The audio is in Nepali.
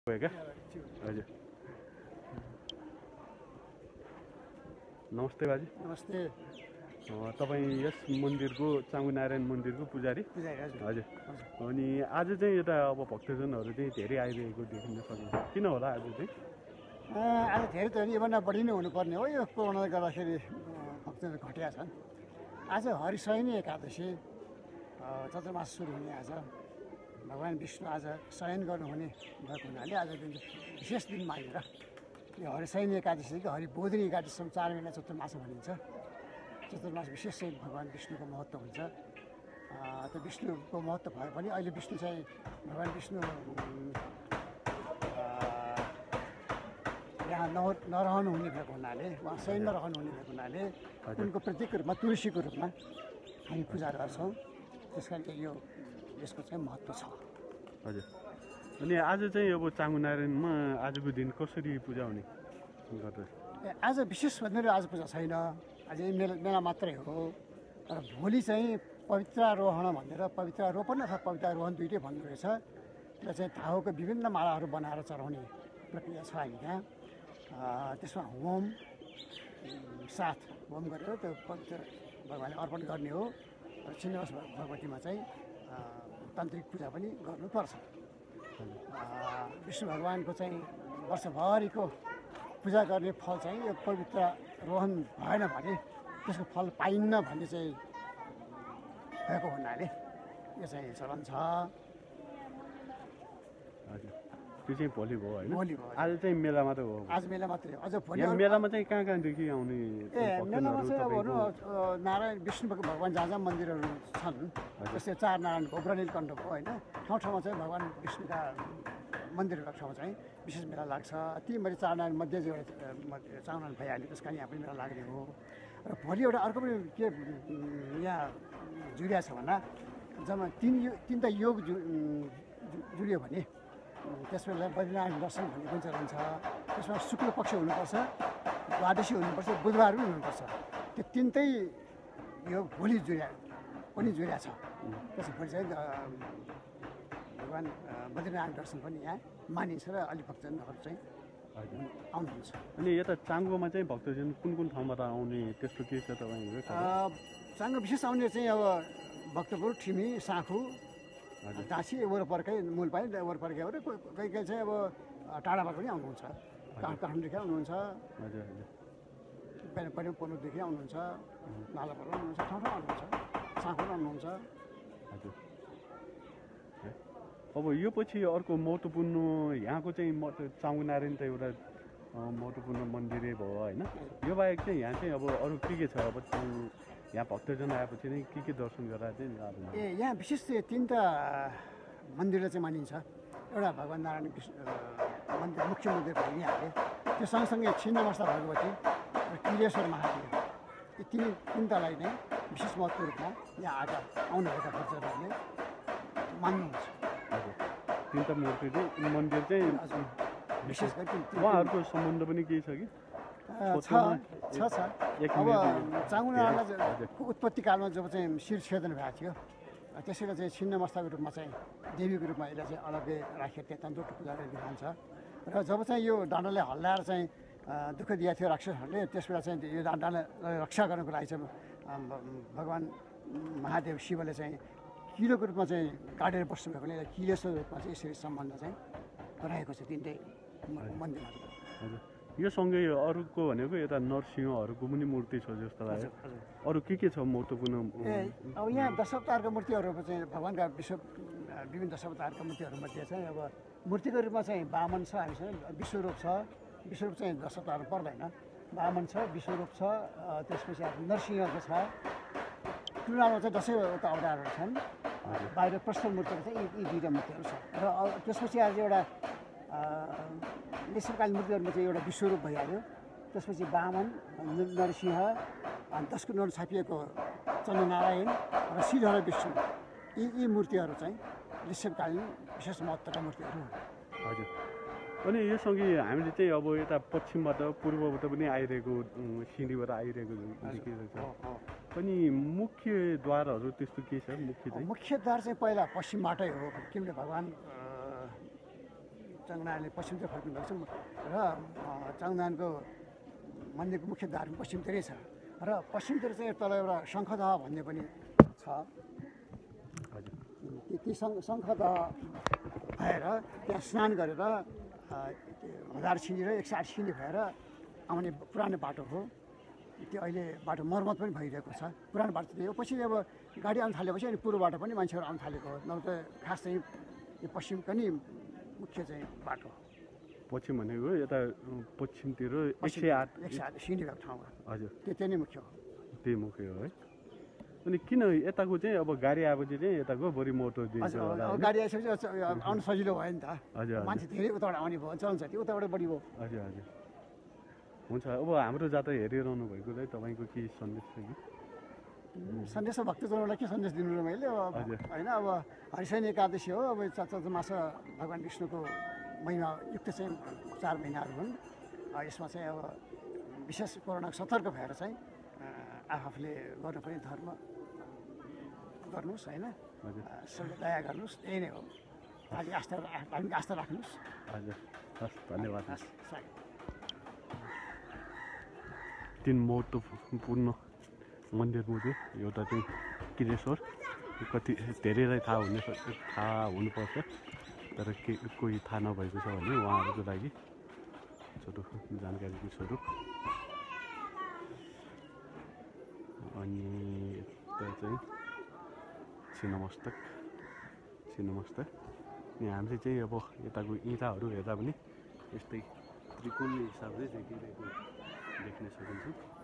भयो क्या हजुर नमस्ते बाजे नमस्ते तपाईँ यस मन्दिरको चाङ्गु नारायण मन्दिरको पुजारी हजुर अनि आज चाहिँ यता अब भक्तजनहरू चाहिँ धेरै आइरहेको देखिन सकिन्छ किन होला आज चाहिँ आज धेरै त योभन्दा बढी नै हुनुपर्ने हो यो कोरोनाले गर्दाखेरि भक्तजन घटिया छन् आज हरिशयनी एकादशी चतुर्मास सुरु हुने आज भगवान् विष्णु आज शयन गर्नुहुने भएको हुनाले आज दिन विशेष दिन मानेर यो हरिशयनी एकादशीदेखि हरिबोधिनी एकादशीसम्म 4 महिना चतुर्मास भनिन्छ चतुर्मास विशेष चाहिँ भगवान् विष्णुको महत्त्व हुन्छ त्यो विष्णुको महत्त्व भए पनि अहिले विष्णु चाहिँ भगवान् विष्णु यहाँ नरहनु हुने भएको हुनाले उहाँ शयनमा रहनु हुने भएको हुनाले उनको प्रतीक रूपमा तुलसीको रूपमा हामी पूजा गर्छौँ त्यस कारण यो यसको चाहिँ महत्त्व छ हजुर अनि आज चाहिँ अब चाङ्गु नारायणमा आजको दिन कसरी पूजा हुने गर्छ आज विशेष भनेर आज पूजा छैन आज मेला मात्रै हो र भोलि चाहिँ पवित्रारोहण भनेर पवित्रारोपण अथवा पवित्रारोहण दुइटै भन्नु रहेछ त्यसलाई चाहिँ धागोको विभिन्न मालाहरू बनाएर चढाउने प्रक्रिया छ हामी यहाँ त्यसमा होम साथ होम गरेर त्यो पवित्र भगवान्लाई अर्पण गर्ने हो र छिन्नवास भगवतीमा चाहिँ तान्त्रिक पूजा पनि गर्नुपर्छ विष्णु भगवान्को चाहिँ वर्षभरिको पूजा गर्ने फल चाहिँ यो पवित्र रोहन भएन भने त्यसको फल पाइन्न भन्ने चाहिँ भएको हुनाले यो चाहिँ चलन छ त्यो चाहिँ भोलि भयो होइन भोलि भयो आज चाहिँ मेला मात्रै हो आज मेला मात्रै हो अझ भोलि मेलामा चाहिँ कहाँ कहाँदेखि आउने मेलामा चाहिँ अब नारायण विष्णुको भगवान् जहाँ जहाँ मन्दिरहरू छन् जस्तै 4 नारायणको ब्रनिलकण्ठको होइन ठाउँ ठाउँमा चाहिँ भगवान् विष्णुका मन्दिरहरूको ठाउँमा चाहिँ विशेष मेला लाग्छ तीमध्ये 4 नारायण मध्ये चाहिँ एउटा चाउनारायण भइहाल्यो त्यस कारण यहाँ पनि मेला लाग्ने हो र भोलि एउटा अर्को पनि के यहाँ जुडिया छ भन्दा जम्मा 3 त योग जुडियो भने त्यसमा बद्रीनारायण दर्शन भन्ने पनि चलन छ त्यसमा शुक्ल पक्ष हुनुपर्छ द्वादशी हुनुपर्छ बुधबार पनि हुनुपर्छ त्यो 3टै यो भोलि जुडिया छ त्यसो भोलि चाहिँ भगवान् बद्रीनारायण दर्शन पनि यहाँ मानिन्छ र अलि भक्तजनहरू चाहिँ आउनुहुन्छ अनि यता चाङ्गोमा चाहिँ भक्तजन कुन ठाउँबाट आउने त्यस्तो के छ तपाईँको चाङ्गो विशेष आउने चाहिँ अब भक्तपुर ठिमी साँखु टाँसी वरपरकै मूलपानी वरपरकैबाट कोही कोही चाहिँ अब टाढाबाट पनि आउनुहुन्छ काठमाडौँदेखि आउनुहुन्छ पन्नुदेखि आउनुहुन्छ नालाबाट आउनुहुन्छ ठाउँ ठाउँ आउनुहुन्छ साँखुबाट आउनुहुन्छ हजुर अब यो पछि अर्को महत्त्वपूर्ण यहाँको चाहिँ चाङ्गु नारायण त एउटा महत्त्वपूर्ण मन्दिरै भयो होइन यो बाहेक चाहिँ यहाँ चाहिँ अब अरू के छ अब यहाँ भक्तजन आएपछि चाहिँ के दर्शन गरेर चाहिँ यहाँ विशेष चाहिँ 3टा मन्दिरले चाहिँ मानिन्छ एउटा भगवान् नारायण मन्दिर मुख्य मन्दिर भइहाल्यो त्यो सँगसँगै छिन्नमस्ता भगवती र किलेश्वर महादेव यो तिनवटालाई नै विशेष महत्त्व रूपमा यहाँ आएका आउनुभएका भक्तजनहरूले मान्नुहुन्छ हजुर 3टा मूर्ति चाहिँ मन्दिर चाहिँ विशेष गरी उहाँहरूको सम्बन्ध पनि केही छ कि छ अब चाङ्गु नारायणको उत्पत्ति कालमा जब चाहिँ शिर छेदन भएको थियो त्यसैले चाहिँ छिन्नमस्ताको रूपमा चाहिँ देवीको रूपमा यसलाई चाहिँ अलग्गै राखेर त्यहाँ तन्त्र पूजा गर्ने विधान छ र जब चाहिँ यो डाँडालाई हल्लाएर चाहिँ दुःख दिएको थियो राक्षसहरूले त्यसबेला चाहिँ यो डाँडालाई रक्षा गर्नको लागि चाहिँ भगवान् महादेव शिवले चाहिँ किलोको रूपमा चाहिँ काटेर बस्नु भएकोले किलेश्वर रूपमा चाहिँ यसरी सम्बन्ध चाहिँ रहेको छ 3टै मन्दिरहरू यो सँगै अरूको भनेको यता नरसिंहहरूको पनि मूर्ति छ जस्तो लाग्यो अरू के छ महत्त्वपूर्ण अब यहाँ दशावतारका मूर्तिहरू चाहिँ भगवान्का विभिन्न दशावतारका मूर्तिहरूमध्ये चाहिँ अब मूर्तिको रूपमा चाहिँ वामन छ हामीसँग विश्वरूप छ विश्वरूप चाहिँ दशावतार पर्दैन वामन छ विश्वरूप छ त्यसपछि अब नरसिंहको छ टुनालमा चाहिँ 10वटा अवतारहरू छन् बाहिर प्रष्ट मूर्तिहरू चाहिँ यी 2टा मूर्तिहरू छ र त्यसपछि आज एउटा निश्चलकालीन मूर्तिहरूमा चाहिँ एउटा विश्वरूप भइहाल्यो त्यसपछि वामन नरसिंह अनि 10को नोट छापिएको चन्द्रनारायण र श्रीधर विष्णु यी मूर्तिहरू चाहिँ निश्चलकालीन विशेष महत्त्वका मूर्तिहरू हुन् हजुर अनि यो सँगै हामीले चाहिँ अब यता पश्चिमबाट पूर्वबाट पनि आइरहेको सिँढीबाट आइरहेको देखिरहेको छ पनि मुख्य द्वारहरू त्यस्तो के छ मुख्य द्वार चाहिँ पहिला पश्चिमबाटै हो किनभने भगवान् चाङनारायणले पश्चिमतिर फर्किनु भएको छ र चाङनारायणको मन्दिरको मुख्य द्वार पश्चिमतिरै छ र पश्चिमतिर चाहिँ तल एउटा शङ्खदह भन्ने पनि छ। ती शङ्खदह भएर त्यहाँ स्नान गरेर 1000 सिँढी र 108 सिँढी भएर आउने पुरानो बाटो हो। त्यो अहिले बाटो मर्मत पनि भइरहेको छ। पुरानो बाटो थियो, पछि अब गाडी आउनु थालेपछि अनि पूर्वबाट पनि मान्छेहरू आउनु थालेको हो। नभए त खास चाहिँ यो पश्चिमको नि मुख्य चाहिँ बाटो हो। पश्चिम भनेको यता पश्चिमतिर 108 सिँढी भएको ठाउँमा। हजुर, त्यो नै मुख्य हो। त्यही मुख्य हो है। अनि किन यताको चाहिँ अब गाडी आएपछि चाहिँ यताको बढी मोटो दिन्छ होला? गाडी आएपछि आउनु सजिलो भयो नि त। हजुर, मान्छे धेरै उताबाट आउने भयो, चल्छ त्यो उताबाट बढी भयो। हजुर हजुर, हुन्छ। अब हाम्रो जात्रा हेरिरहनु भएको चाहिँ तपाईँको के सन्देश छ कि? सन्देश भक्तजनहरूलाई के सन्देश दिनु र मैले अब होइन, अब हरिशयन एकादशी हो। अब चतुर्थ मास भगवान् विष्णुको महिना युक्त चाहिँ 4 महिनाहरू हुन्। यसमा चाहिँ अब विशेष कोरोनाको सतर्क भएर चाहिँ आफूले गर्नुपर्ने धर्म गर्नुहोस् होइन, सबैले दया गर्नुहोस्, यही नै हो। खालि आस्था राख्नुहोस्। हजुर, हस्, धन्यवाद। हस्, 3 महत्त्वपूर्ण मन्दिर मुझे एउटा चाहिँ किरेश्वर, कति धेरैलाई थाहा हुनुपर्छ, तर कोही थाहा नभएको छ भने उहाँहरूको लागि छोटो जानकारीको स्वरूप। अनि यता चाहिँ छिन्नमस्तक। अनि हामीले चाहिँ अब यताको इँटाहरू हेर्दा पनि यस्तै त्रिकोणले हिसाबले देखिरहेको देख्न सकिन्छ।